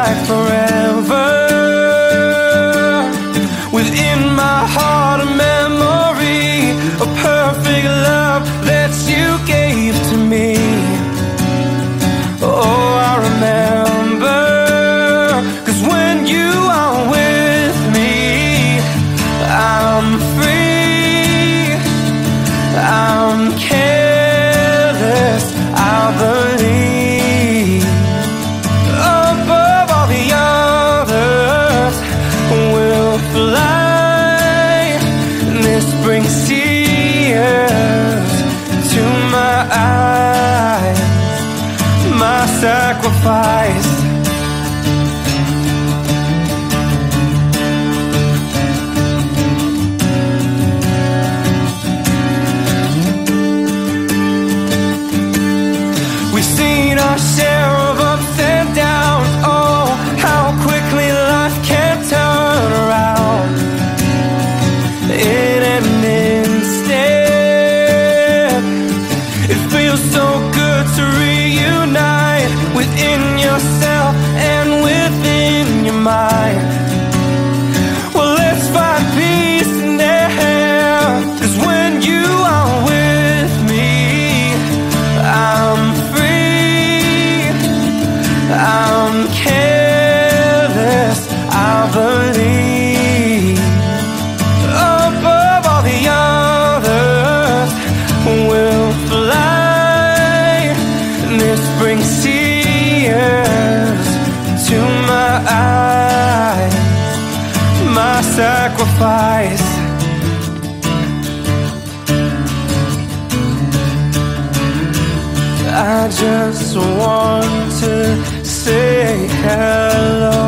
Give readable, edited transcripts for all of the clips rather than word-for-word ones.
like forever. Within my heart a memory, a perfect love that you gave to me. Oh, I remember, 'cause when you are with me, I'm free, I'm careless, I believe. Above all the others, we'll fly. This brings tears to my eyes, my sacrifice. We've seen our share of ups and downs. Oh, how quickly life can turn around in an instant. It feels so good to reunite within yourself and within your mind. Well, let's find peace in there, 'cause when you are with me, I'm free, I'm careless, I believe. Above all the others, we'll fly. This brings tears to my eyes, my sacrifice. I just want to say hello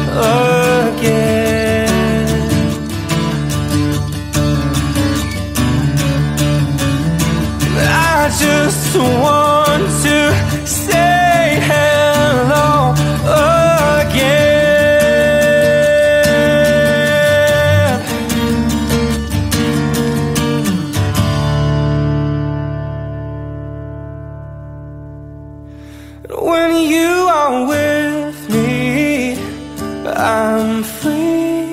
again. I just want to say hello again. When you are with me, I'm free,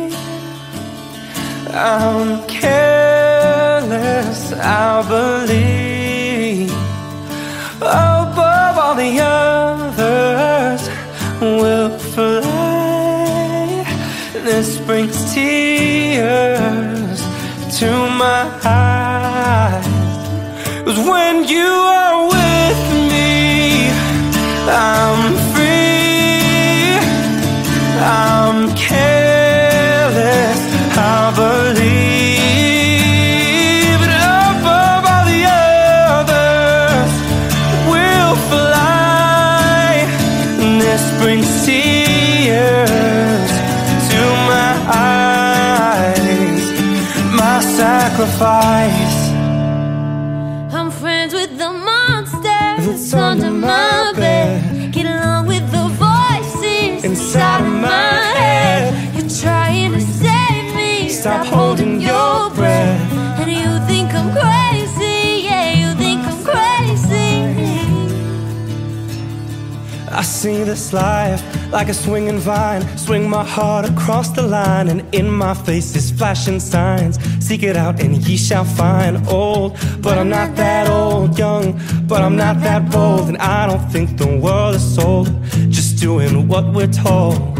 I'm careless, I believe. Above all the others, we'll fly. This brings tears to my eyes, 'cause when you are with me, I'm free, I'm careless, I believe. And above all the others, we'll fly. And this brings tears to my eyes, my sacrifice. I'm friends with the monster that's under my bed. Get along with the voices inside of my head. You're trying to save me. Stop holding your breath. And you think I'm crazy, yeah, you think I'm crazy. I see this life like a swinging vine. Swing my heart across the line, and in my face is flashing signs. Seek it out and ye shall find. Old, but I'm not that old. Young, but I'm not that bold. And I don't think the world is sold, just doing what we're told.